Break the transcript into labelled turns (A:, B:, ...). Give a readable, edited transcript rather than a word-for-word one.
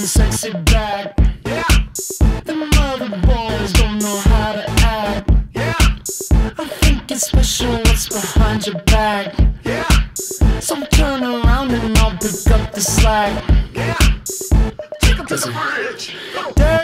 A: sexy back. Yeah. Them other boys don't know how to act. Yeah. I think it's special what's behind your back. Yeah. So turn around and I'll pick up the slack. Yeah. Take 'em to the bridge.